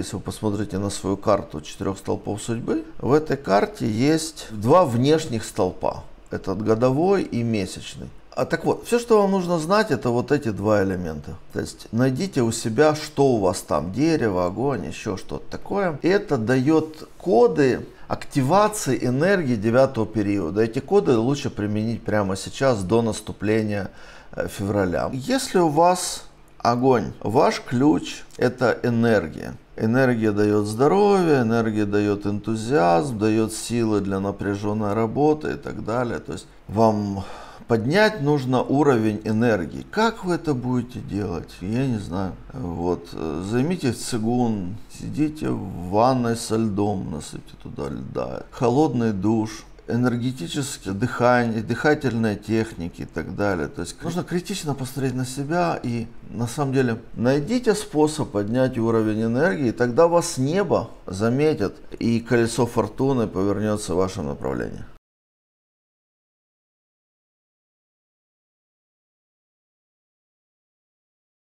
если вы посмотрите на свою карту 4 столпов судьбы, в этой карте есть 2 внешних столпа. Это годовой и месячный. Так вот, все, что вам нужно знать, это вот эти 2 элемента. То есть найдите у себя, что у вас там, дерево, огонь, еще что-то такое. И это дает коды активации энергии 9-го периода. Эти коды лучше применить прямо сейчас, до наступления февраля. Если у вас огонь, ваш ключ — это энергия. Энергия дает здоровье, энергия дает энтузиазм, дает силы для напряженной работы и так далее. То есть вам поднять нужно уровень энергии. Как вы это будете делать? Я не знаю. Вот. Займитесь цигун, сидите в ванной со льдом, насыпьте туда льда. Холодный душ, энергетическое дыхание, дыхательные техники и так далее. То есть нужно критично посмотреть на себя и на самом деле найдите способ поднять уровень энергии, и тогда вас небо заметит и колесо фортуны повернется в вашем направлении.